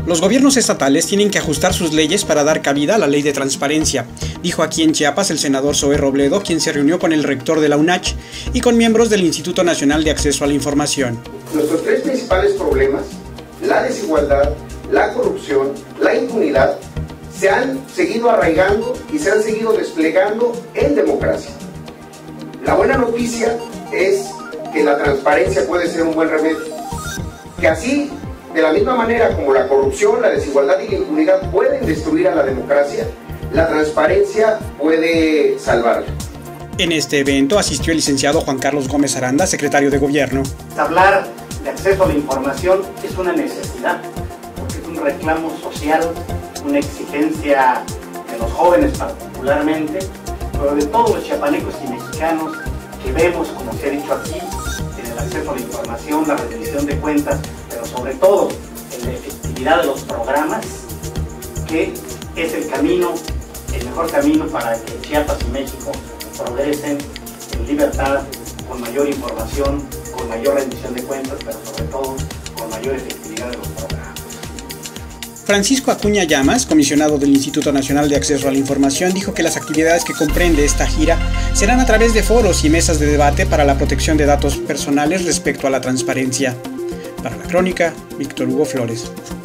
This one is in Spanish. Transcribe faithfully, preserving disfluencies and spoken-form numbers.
Los gobiernos estatales tienen que ajustar sus leyes para dar cabida a la ley de transparencia, dijo aquí en Chiapas el senador Zoé Robledo, quien se reunió con el rector de la U N A C H y con miembros del Instituto Nacional de Acceso a la Información. Nuestros tres principales problemas, la desigualdad, la corrupción, la impunidad, se han seguido arraigando y se han seguido desplegando en democracia. La buena noticia es que la transparencia puede ser un buen remedio, que así, de la misma manera como la corrupción, la desigualdad y la impunidad pueden destruir a la democracia, la transparencia puede salvarla. En este evento asistió el licenciado Juan Carlos Gómez Aranda, secretario de Gobierno. Hablar de acceso a la información es una necesidad, porque es un reclamo social, una exigencia de los jóvenes particularmente, pero de todos los chiapanecos y mexicanos que vemos, como se ha dicho aquí, en el acceso a la información, la rendición de cuentas, pero sobre todo en la efectividad de los programas, que es el camino, el mejor camino para que Chiapas y México progresen en libertad, con mayor información, con mayor rendición de cuentas, pero sobre todo con mayor efectividad de los programas. Francisco Acuña Llamas, comisionado del Instituto Nacional de Acceso a la Información, dijo que las actividades que comprende esta gira serán a través de foros y mesas de debate para la protección de datos personales respecto a la transparencia. Para la Crónica, Víctor Hugo Flores.